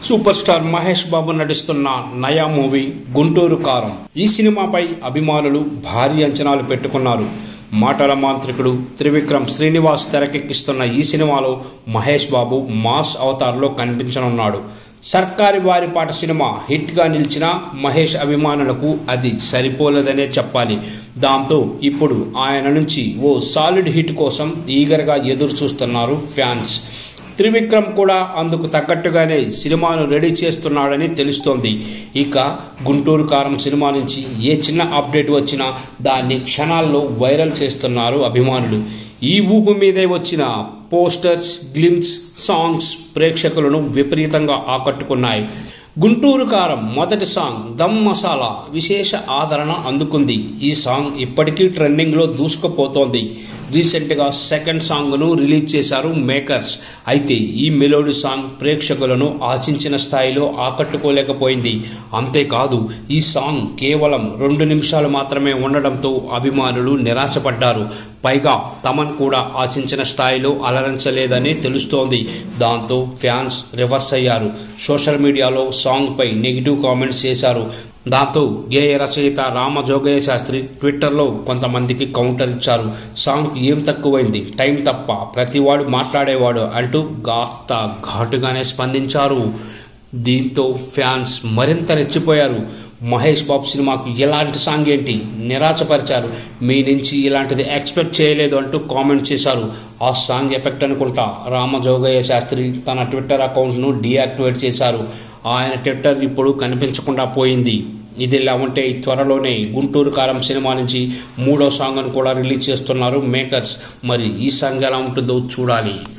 Super star Mahesh Babu నటిస్తున్న నయా movie Guntur కారం. ఈ సినిమాపై అభిమానులు భారీ అంచనాలు పెట్టుకున్నారు. మాటల మాంత్రికుడు త్రివిక్రమ్ శ్రీనివాస్ తెరకెక్కిస్తున్న ఈ సినిమాలో మహేష్ బాబు మాస్ అవతార్లో కనిపించనున్నాడు. సర్కారి వారి పాట సినిమా హిట్గా నిలిచిన మహేష్ అభిమానులకు అది సరిపోలేదనే చెప్పాలి. దాంతో ఇప్పుడు ఆయన నుంచి ఓ సాలిడ్ హిట్ కోసం ఈగర్గా ఎదురు చూస్తున్నారు ఫ్యాన్స్. త్రివిక్రమ్ కూడా అందుకు తగ్గట్టుగానే సినిమాను రెడీ చేస్తున్నాడని తెలుస్తోంది. ఇక గుంటూరు కారం సినిమా నుంచి ఏ చిన్న అప్డేట్ వచ్చినా దాన్ని క్షణాల్లో వైరల్ చేస్తున్నారు అభిమానులు. ఈ ఊపు మీదే వచ్చిన పోస్టర్స్, గ్లిమ్స్, సాంగ్స్ ప్రేక్షకులను విపరీతంగా ఆకట్టుకున్నాయి. గుంటూరు కారం మొదటి సాంగ్ దమ్ మసాలా విశేష ఆదరణ అందుకుంది. ఈ సాంగ్ ఇప్పటికీ ట్రెండింగ్లో దూసుకుపోతోంది. రీసెంట్గా సెకండ్ సాంగ్ను రిలీజ్ చేశారు మేకర్స్. అయితే ఈ మెలోడీ సాంగ్ ప్రేక్షకులను ఆశించిన స్థాయిలో ఆకట్టుకోలేకపోయింది. అంతేకాదు ఈ సాంగ్ కేవలం 2 నిమిషాలు మాత్రమే ఉండడంతో అభిమానులు నిరాశపడ్డారు. పైగా తమన్ కూడా ఆశించిన స్థాయిలో అలరించలేదని తెలుస్తోంది. దాంతో ఫ్యాన్స్ రివర్స్ అయ్యారు. సోషల్ మీడియాలో సాంగ్పై నెగిటివ్ కామెంట్స్ చేశారు. దాంతో గేయ రచయిత రామజోగయ్య శాస్త్రి ట్విట్టర్లో కొంతమందికి కౌంటర్ ఇచ్చారు. సాంగ్ ఏం తక్కువైంది, టైం తప్ప ప్రతివాడు మాట్లాడేవాడు అంటూ ఘాటుగానే స్పందించారు. దీంతో ఫ్యాన్స్ మరింత రెచ్చిపోయారు. మహేష్ బాబు సినిమాకు ఎలాంటి సాంగ్ ఏంటి, నిరాశపరిచారు, మీ నుంచి ఇలాంటిది ఎక్స్పెక్ట్ చేయలేదు అంటూ కామెంట్ చేశారు. ఆ సాంగ్ ఎఫెక్ట్ అనుకుంటా రామజోగయ్య శాస్త్రి తన ట్విట్టర్ అకౌంట్ను డీయాక్టివేట్ చేశారు. ఆయన ట్విట్టర్ ఇప్పుడు కనిపించకుండా పోయింది. ఇదిలా ఉంటే త్వరలోనే గుంటూరు కారం సినిమా నుంచి 3వ సాంగ్ను కూడా రిలీజ్ చేస్తున్నారు మేకర్స్. మరి ఈ సాంగ్ ఎలా ఉంటుందో చూడాలి.